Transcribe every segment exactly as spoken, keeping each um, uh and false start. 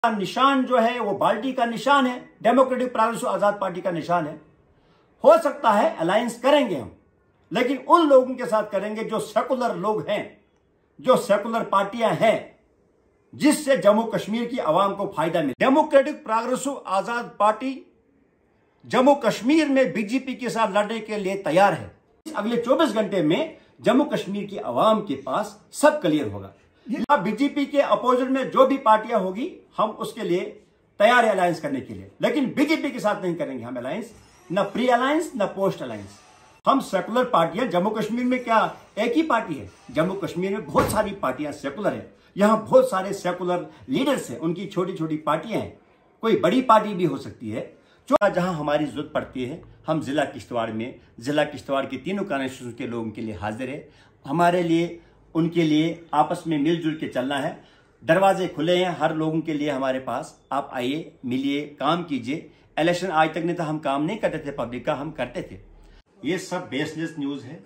निशान जो है वो बाल्टी का निशान है, डेमोक्रेटिक प्रोग्रेसिव आजाद पार्टी का निशान है। हो सकता है अलायंस करेंगे हम, लेकिन उन लोगों के साथ करेंगे जो सेकुलर लोग हैं, जो सेकुलर पार्टियां हैं, जिससे जम्मू कश्मीर की आवाम को फायदा मिले। Democratic progressive Azad party Jammu Kashmir में बीजेपी के साथ लड़ने के लिए तैयार है। अगले चौबीस घंटे में जम्मू कश्मीर की आवाम के पास सब क्लियर होगा। बीजेपी के अपोजिट में जो भी पार्टियां होगी हम उसके लिए तैयार है अलायंस करने के लिए, लेकिन बीजेपी के साथ नहीं करेंगे हम अलायंस, न प्री अलायंस न पोस्ट अलायंस। हम सेकुलर पार्टियां, जम्मू कश्मीर में क्या एक ही पार्टी है? जम्मू कश्मीर में बहुत सारी पार्टियां सेकुलर है, यहां बहुत सारे सेकुलर लीडर्स हैं, उनकी छोटी छोटी पार्टियां हैं, कोई बड़ी पार्टी भी हो सकती है। जो जहां हमारी जरूरत पड़ती है हम जिला किश्तवाड़ में, जिला किश्तवाड़ के तीनों कॉन्स्टिट्यूंसी के लोगों के लिए हाजिर है। हमारे लिए उनके लिए आपस में मिलजुल के चलना है। दरवाजे खुले हैं हर लोगों के लिए हमारे पास, आप आइए, मिलिए, काम कीजिए। इलेक्शन आज तक नहीं था हम काम नहीं करते थे, पब्लिक का हम करते थे। ये सब बेसलेस न्यूज है।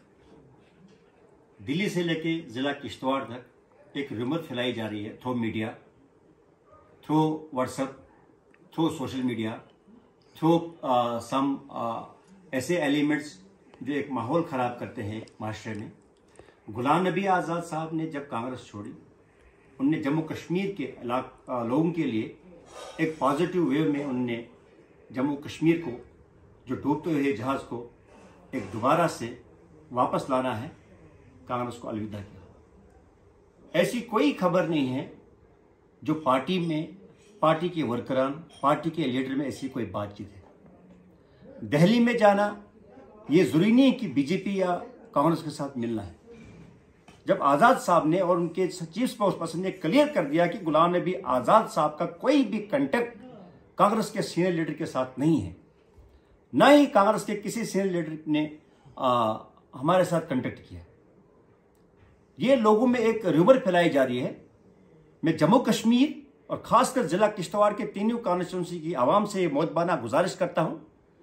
दिल्ली से लेके जिला किश्तवाड़ तक एक रूमर फैलाई जा रही है through media, through WhatsApp, through social media, through some ऐसे एलिमेंट्स जो एक माहौल खराब करते हैं माशरे में। गुलाम नबी आजाद साहब ने जब कांग्रेस छोड़ी, उनने जम्मू कश्मीर के लोगों के लिए एक पॉजिटिव वे में उनने जम्मू कश्मीर को, जो डूबते हुए जहाज को एक दोबारा से वापस लाना है, कांग्रेस को अलविदा किया। ऐसी कोई खबर नहीं है जो पार्टी में, पार्टी के वर्करान, पार्टी के लीडर में ऐसी कोई बातचीत है। दिल्ली में जाना ये जरूरी नहीं कि बीजेपी या कांग्रेस के साथ मिलना है। जब आजाद साहब ने और उनके चीफ स्पोक्स पर्सन ने क्लियर कर दिया कि गुलाम नबी आजाद साहब का कोई भी कांटेक्ट कांग्रेस के सीनियर लीडर के साथ नहीं है, न ही कांग्रेस के किसी सीनियर लीडर ने आ, हमारे साथ कांटेक्ट किया। ये लोगों में एक रूमर फैलाई जा रही है। मैं जम्मू कश्मीर और खासकर जिला किश्तवाड़ के तीनों कॉन्स्टिट्यूंसी की आवाम से मोतबाना गुजारिश करता हूं,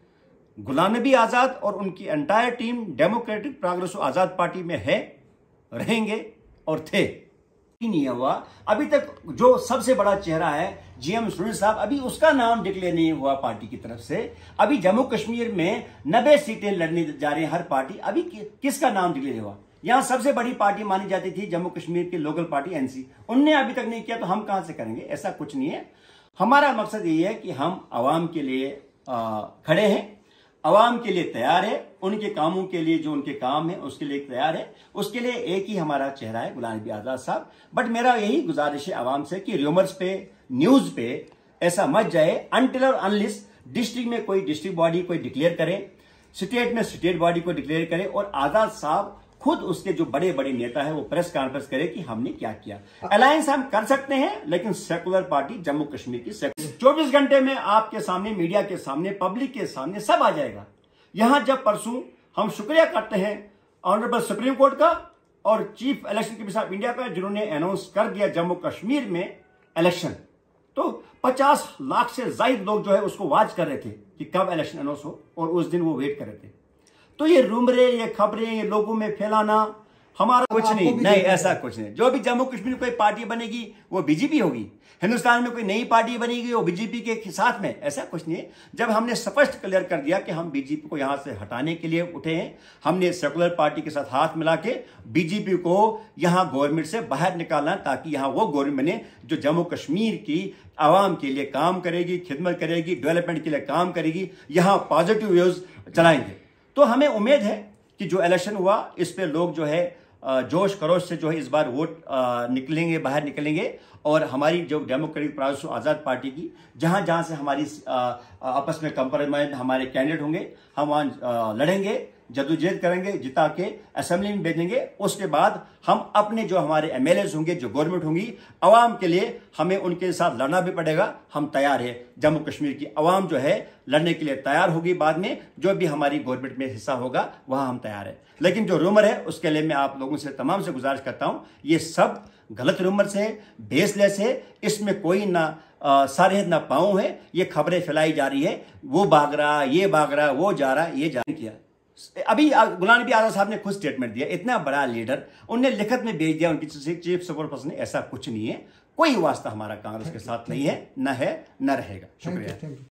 गुलाम नबी आजाद और उनकी entire team democratic progressive Azad party में है, रहेंगे और थे। नहीं हुआ अभी तक। जो सबसे बड़ा चेहरा है जीएम सुनील साहब, अभी उसका नाम डिक्लेयर नहीं हुआ पार्टी की तरफ से। अभी जम्मू कश्मीर में नब्बे सीटें लड़ने जा रही है हर पार्टी, अभी कि, किसका नाम डिक्लेयर हुआ? यहां सबसे बड़ी पार्टी मानी जाती थी जम्मू कश्मीर की लोकल पार्टी एनसी, उनने अभी तक नहीं किया, तो हम कहां से करेंगे? ऐसा कुछ नहीं है। हमारा मकसद यही है कि हम आवाम के लिए आ, खड़े हैं, आवाम के लिए तैयार है, उनके कामों के लिए जो उनके काम है उसके लिए तैयार है। उसके लिए एक ही हमारा चेहरा है, गुलाम नबी आजाद साहब। बट मेरा यही गुजारिश है आवाम से कि रूमर्स पे, न्यूज पे ऐसा मत जाए अनटिल और अनलिस डिस्ट्रिक्ट में कोई डिस्ट्रिक्ट बॉडी कोई डिक्लेयर करे, स्टेट में स्टेट बॉडी को डिक्लेयर करे, और आजाद साहब खुद उसके जो बड़े बड़े नेता है वो प्रेस कॉन्फ्रेंस करे कि हमने क्या किया। अलायंस हम कर सकते हैं, लेकिन सेकुलर पार्टी जम्मू कश्मीर की चौबीस घंटे में आपके सामने, मीडिया के सामने, पब्लिक के सामने सब आ जाएगा। यहां जब परसों हम शुक्रिया करते हैं ऑनरेबल सुप्रीम कोर्ट का और chief election commission of India का, जिन्होंने अनाउंस कर दिया जम्मू कश्मीर में इलेक्शन। तो पचास लाख से ज्यादा लोग जो है उसको वॉच कर रहे थे कि कब इलेक्शन अनाउंस हो, और उस दिन वो वेट कर रहे थे। तो ये रूमरे, ये खबरें, ये लोगों में फैलाना हमारा कुछ नहीं, नहीं ऐसा कुछ नहीं। जो भी जम्मू कश्मीर में कोई पार्टी बनेगी वो बीजेपी होगी, हिंदुस्तान में कोई नई पार्टी बनेगी वो बीजेपी के साथ में, ऐसा कुछ नहीं है। जब हमने स्पष्ट क्लियर कर दिया कि हम बीजेपी को यहां से हटाने के लिए उठे हैं, हमने सेकुलर पार्टी के साथ हाथ मिला के बीजेपी को यहां गवर्नमेंट से बाहर निकालना, ताकि यहां वो गवर्नमेंट बने जो जम्मू कश्मीर की आवाम के लिए काम करेगी, खिदमत करेगी, डेवलपमेंट के लिए काम करेगी, यहां पॉजिटिव व्यूज चलाएंगे। तो हमें उम्मीद है कि जो इलेक्शन हुआ इस पे लोग जो है जोश खरोश से जो है इस बार वोट निकलेंगे, बाहर निकलेंगे, और हमारी जो डेमोक्रेटिक प्रोग्रेसिव आजाद पार्टी की जहां जहां से हमारी आपस में कंप्रोमाइज हमारे कैंडिडेट होंगे, हम वहां लड़ेंगे, जद्दोजहद करेंगे, जिता के असेंबली में भेजेंगे। उसके बाद हम अपने जो हमारे एमएलए होंगे, जो गवर्नमेंट होंगी, आवाम के लिए हमें उनके साथ लड़ना भी पड़ेगा। हम तैयार है, जम्मू कश्मीर की आवाम जो है लड़ने के लिए तैयार होगी। बाद में जो भी हमारी गवर्नमेंट में हिस्सा होगा वहां हम तैयार है। लेकिन जो रूमर है उसके लिए मैं आप लोगों से तमाम से गुजारिश करता हूं, ये सब गलत रूमर्स है, बेसलेस है, इसमें कोई ना सारे ना पाँव है। ये खबरें फैलाई जा रही है, वो भाग रहा, ये भाग रहा, वो जा रहा, ये जा किया। अभी गुलाम नबी आजाद साहब ने खुद स्टेटमेंट दिया, इतना बड़ा लीडर, उनने लिखत में भेज दिया उनकी चीफ स्पोक्स पर्सन ने, ऐसा कुछ नहीं है। कोई वास्ता हमारा कांग्रेस के साथ नहीं है, न है न रहेगा। शुक्रिया।